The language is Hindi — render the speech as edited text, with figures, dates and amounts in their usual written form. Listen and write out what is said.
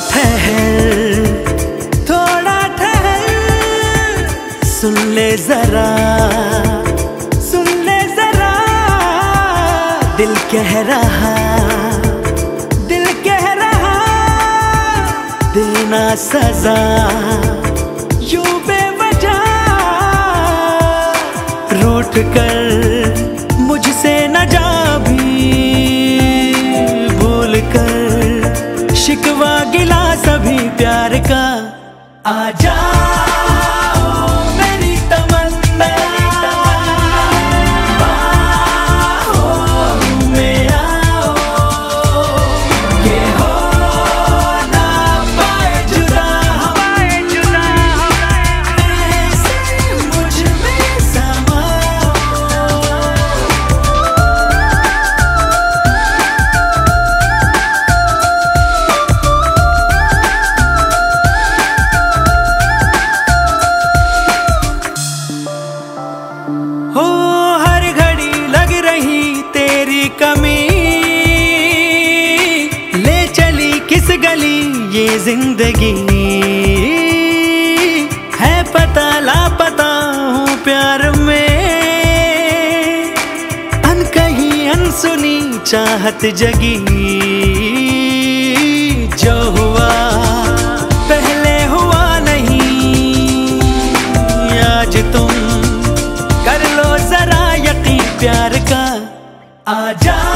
ठहर, थोड़ा ठहर, सुन ले जरा, सुन ले जरा, दिल कह रहा, दिल कह रहा, देना सजा यूं बेवजह, रूठ कर मुझसे न जा भी, भूल कर शिकवा गिला सभी प्यार का, आजा मेरी तमन्ना, बाहों में आओ, ये हो ना पाए जुदा, ऐसे मुझ में समाओ। हो हर घड़ी लग रही तेरी कमी, ले चली किस गली ये जिंदगी, है पता लापता हूँ प्यार में, अनकही अनसुनी चाहत जगी, जो हुआ पहले हुआ नहीं, आज तुम कर लो जरा यकीन प्यार का, आजा